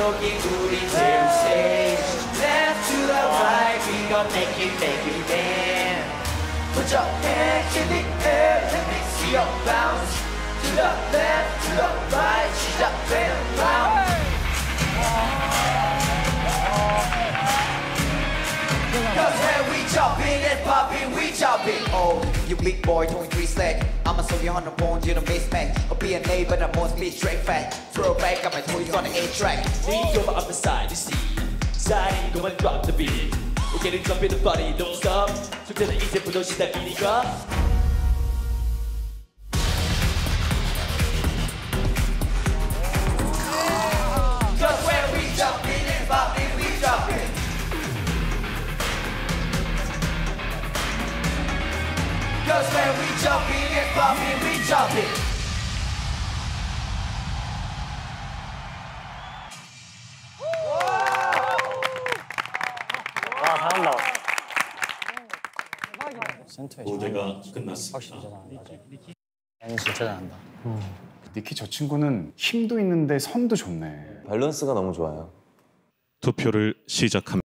여기 우리 제일 stage left to the right we gon' make it man put your hands in the air let me see your bounce to the left to the right 시작된다 Cause when we jumping and popping, we jumping. Oh, you big boy, 23 slack. I'ma show you 100 pounds, you don't mismatch. I'll be a neighbor, I must be straight fat. Throw back, got my toys on the A-track. Lean over up the side, you see. Side, go and drop the beat. We're getting jump in the body, don't stop. 숙제는 이제부터 시작이니까. Cause when we jumping and popping, we jumping. Cause when we jumping and popping, we jumping. 와, 잘한다. 센터에 무대가 끝났습니다. 확실히 잘한다. 얘는 진짜 잘한다. 니키 저 친구는 힘도 있는데 선도 좋네. 밸런스가 너무 좋아요. 투표를 시작합니다.